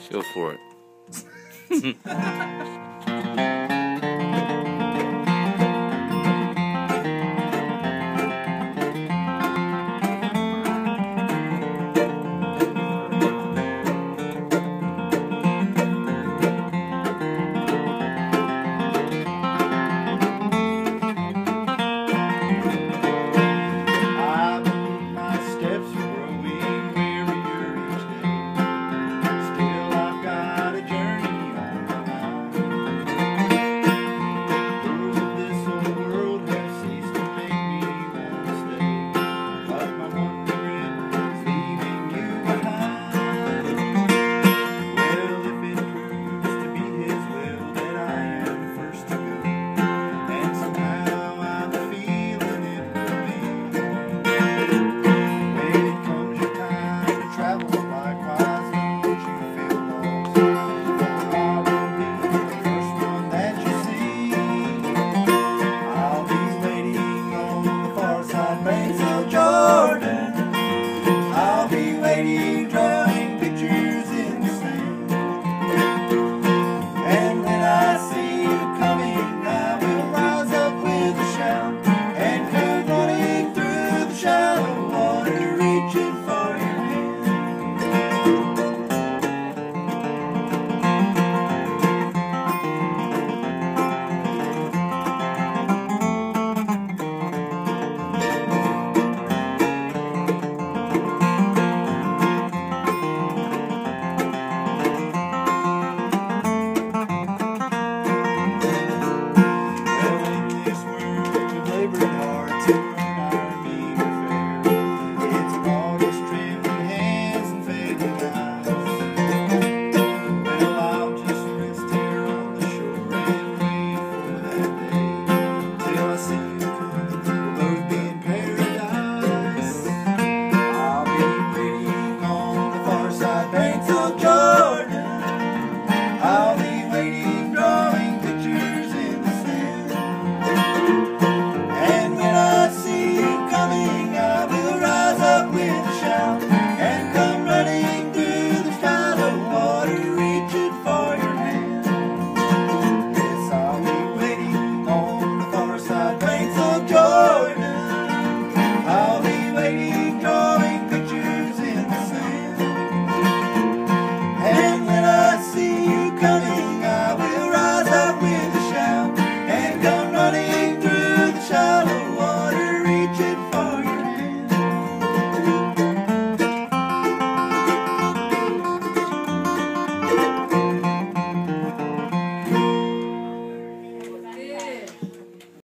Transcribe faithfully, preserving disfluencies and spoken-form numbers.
Go for it. Drawing pictures in the sand, and when I see you coming, I will rise up with a shout and come running through the shallow water, reaching for your banks of joy.